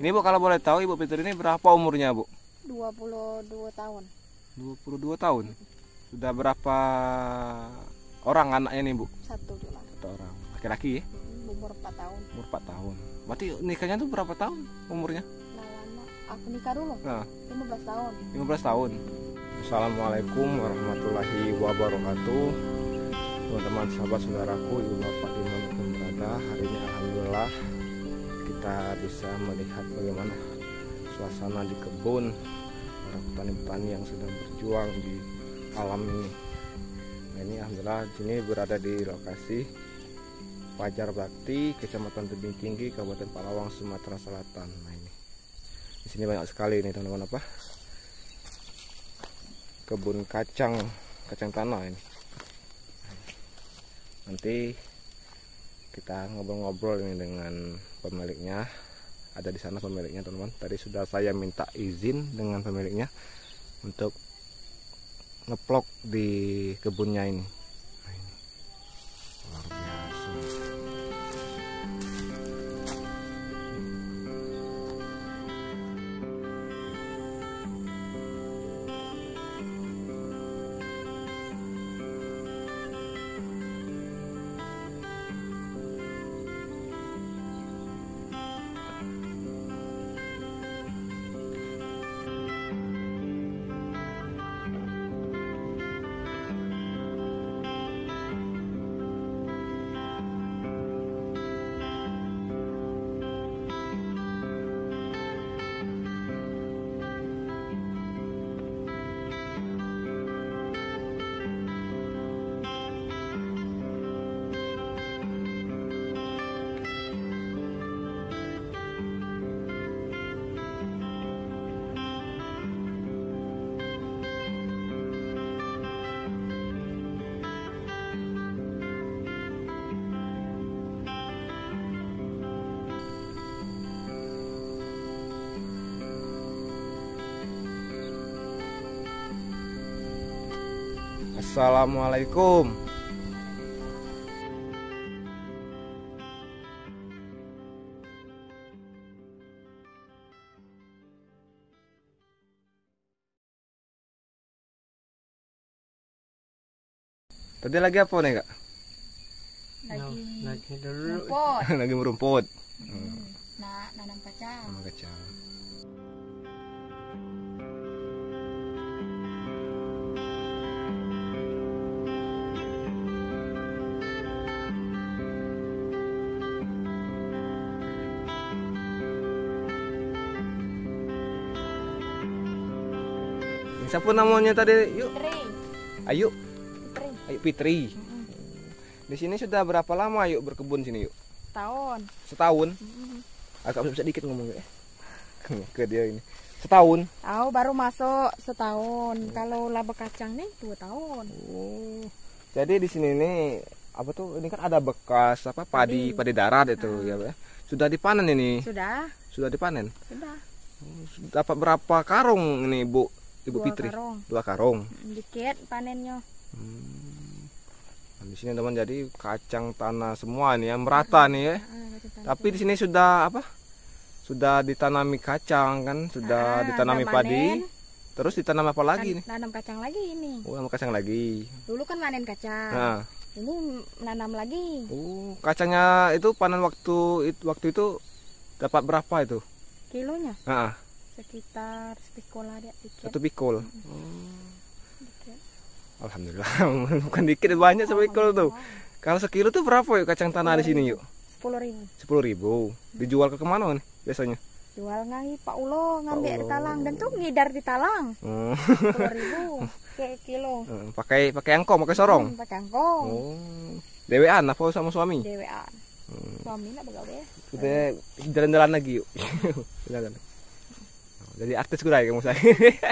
Ini Bu, kalau boleh tahu Ibu Fitri ini berapa umurnya Bu? 22 tahun. 22 tahun. Sudah berapa orang anaknya nih Bu? Satu cuma. Satu orang. Laki-laki ya? Umur 4 tahun. Umur 4 tahun. Berarti nikahnya tuh berapa tahun umurnya? Lama. Aku nikah dulu. Nah, 15 tahun. 15 tahun. Assalamualaikum warahmatullahi wabarakatuh. Teman-teman, sahabat, saudaraku, ibu bapak dimanapun berada, hari ini alhamdulillah kita bisa melihat bagaimana suasana di kebun para petani-petani yang sedang berjuang di alam ini. Nah, ini alhamdulillah di sini berada di lokasi Fajar Bakti, Kecamatan Tebing Tinggi, Kabupaten Palawang, Sumatera Selatan. Nah, ini di sini banyak sekali nih teman-teman, kebun kacang tanah ini. Nanti kita ngobrol-ngobrol ini dengan pemiliknya. Ada di sana pemiliknya teman-teman. Tadi sudah saya minta izin dengan pemiliknya untuk ngeplok di kebunnya ini. Nah, ini luar biasa. Assalamualaikum. Tadi lagi apa nih Kak? Lagi dulu rumput. Lagi merumput. Nah, nanam kacang. Sama kacang. Siapa namanya tadi? Yuk. Fitri. Ayu. Fitri. Ayu Fitri. Di sini sudah berapa lama Yuk berkebun sini Yuk? Tahun. Setahun. Agak bisa dikit ngomong ya. Ke dia ini. Setahun. Tahu baru masuk setahun. Kalau laba kacang nih 2 tahun. Oh. Jadi di sini nih apa tuh? Ini kan ada bekas apa padi darat itu ya, Pak. Sudah dipanen ini. Sudah. Sudah dipanen. Sudah. Dapat berapa karung ini Bu? Ibu 2 Fitri. karung. 2 karung. Dikit panennya. Nah, di sini teman jadi kacang tanah semua nih yang merata nih ya. Tapi di sini sudah apa? Sudah ditanami kacang kan, sudah ditanami udah padi. manen. Terus ditanam apa lagi nih? Nanam kacang lagi ini. Oh, nanam kacang lagi. Dulu kan panen kacang. Nah, Ini menanam lagi. oh, kacangnya itu panen waktu itu dapat berapa itu? Kilonya Nah, sekitar sepikul ada dikit. 1 pikul. Dikit. Alhamdulillah, bukan dikit, banyak sepikul tuh. Kalau sekilo tuh berapa yuk kacang tanah di sini yuk? 10.000. 10.000. Dijual ke kemana nih biasanya? Jual ngai Pak Ulo ngambil Pak di Ulo. talang dan tuh ngidar di talang. 10.000 ke kilo. Pakai angkong, pakai sorong. Pakai angkong. Oh, dewean apa sama suami? Dewean. Suami nak begawe. Kita jalan-jalan lagi yuk. Jalan. Jadi artis gue kamu saya.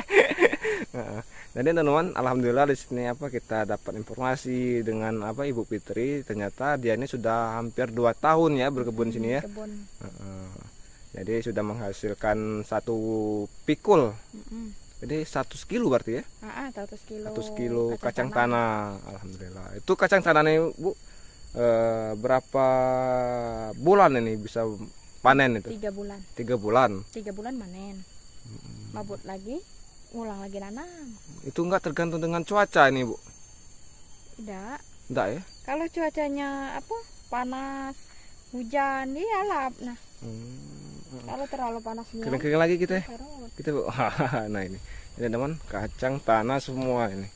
Jadi teman-teman, alhamdulillah di sini apa kita dapat informasi dengan apa Ibu Fitri, ternyata dia ini sudah hampir 2 tahun ya berkebun sini ya. Kebun. Jadi sudah menghasilkan 1 pikul. Jadi 1 kilo berarti ya? 100 kilo. 100 kilo kacang tanah. Alhamdulillah. Itu kacang tanah nih Bu, berapa bulan ini bisa panen itu? 3 bulan. 3 bulan. 3 bulan manen. Mabut lagi, ngulang lagi nanam. Itu enggak tergantung dengan cuaca ini, Bu? Tidak. Enggak ya? Kalau cuacanya panas, hujan, dia lap. Nah, kalau terlalu panas Kering-kering lagi kita ya? serut. Kita, Bu. Nah ini teman, kacang tanah semua ini.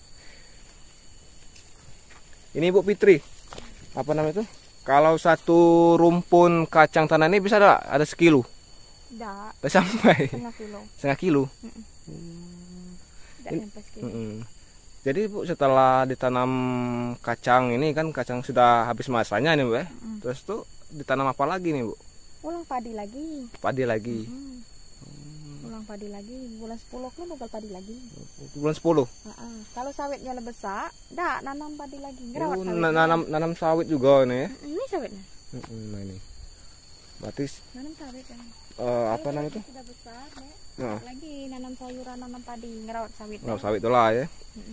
Ini Ibu Fitri, apa namanya itu? Kalau satu rumpun kacang tanah ini bisa ada sekilo? Tidak, Tidak sampai. setengah kilo. Setengah kilo. Tidak sampai sekilo. Jadi Bu, setelah ditanam kacang ini kan kacang sudah habis masanya nih Bu ya. Terus tuh ditanam apa lagi nih Bu? Ulang padi lagi. Padi lagi. Ulang padi lagi. Bulan 10 kan bakal padi lagi. Bulan 10. Kalau sawitnya lebih besar, dah nanam padi lagi. Ngerawat Oh, sawit. nanam sawit juga nih ya. Ini sawitnya. Nah ini. Berarti Nanam sawit kan. apa namanya itu? Sudah besar, Nek. Nah, Lagi nanam sayuran, nanam padi, ngerawat sawit. sawit itulah ya.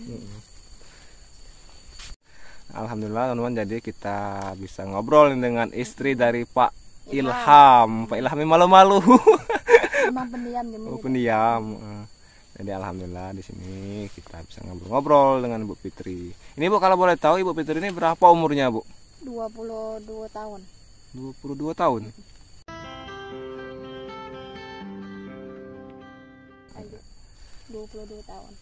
Alhamdulillah teman-teman, jadi kita bisa ngobrol dengan istri dari Pak Ilham. Pak Ilham ini malu-malu. Emang pendiam Oh, pendiam. Jadi alhamdulillah di sini kita bisa ngobrol-ngobrol dengan Bu Fitri. Ini Bu, kalau boleh tahu Ibu Fitri ini berapa umurnya Bu? 22 tahun. 22 tahun. Ayo. 22 tahun.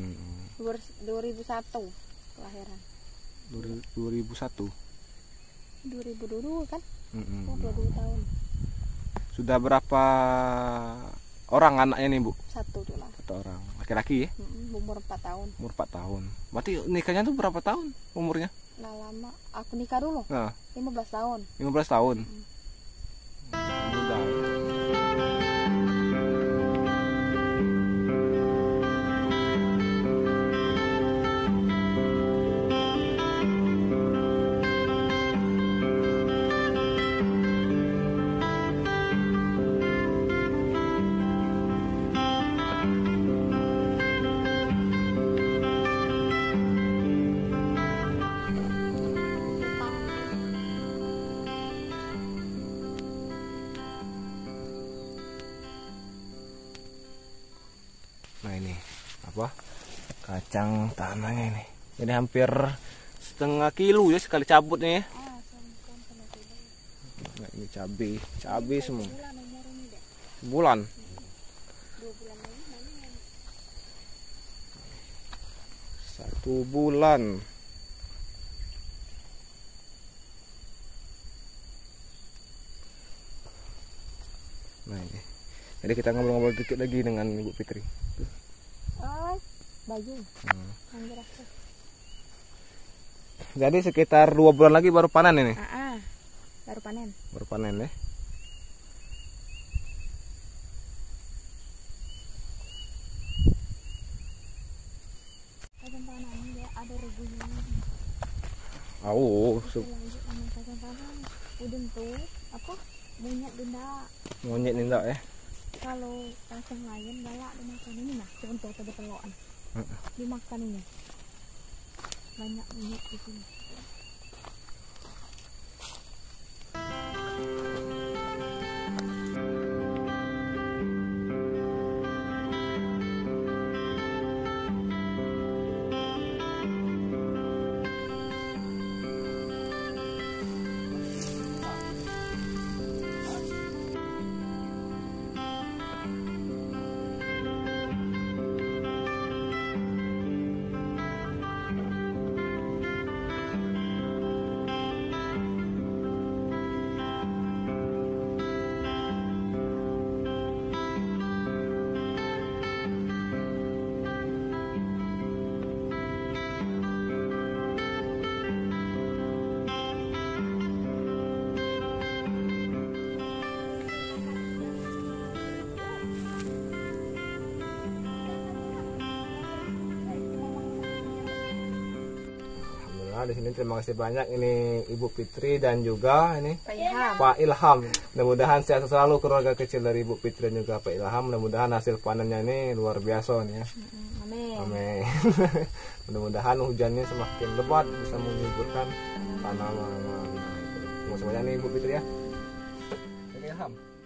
2001 kelahiran. 2001. 2022 kan? 22 tahun. Sudah berapa orang anaknya nih Bu? Satu tuh lah. 1 orang. Laki-laki ya? Umur 4 tahun. Umur 4 tahun. Berarti nikahnya tuh berapa tahun umurnya? Nggak lama. Aku nikah dulu. Nah, 15 tahun. 15 tahun. Muda. Nah ini apa? Kacang tanahnya ini. Jadi hampir setengah kilo ya sekali cabutnya ya. Nah ini cabai semua. Bulan. 2 bulan lagi mana? 1 bulan. Nah ini. Jadi kita ngobrol-ngobrol dikit lagi dengan Ibu Fitri. Baju. Anjir aku. Jadi sekitar 2 bulan lagi baru panen ini. Baru panen. Baru panen ya. Kacang tanah ini dia ada regunya. Lanjut sama kacang tanah. Udin tuh monyet benda. Monyet ini enggak ya? Kalau kacang lain galak dimakan ini nah. Contoh pada pelokan. Dimakan ini. Banyak monyet di sini. Di sini terima kasih banyak ini Ibu Fitri dan juga ini Pak Ilham. Pak Ilham. Mudah-mudahan sehat selalu keluarga kecil dari Ibu Fitri dan juga Pak Ilham. Mudah-mudahan hasil panennya ini luar biasa nih ya. Amin. Amin. Mudah-mudahan hujannya semakin lebat bisa menyuburkan tanaman. Terima kasih banyak nih Ibu Fitri ya. Oke, Ilham.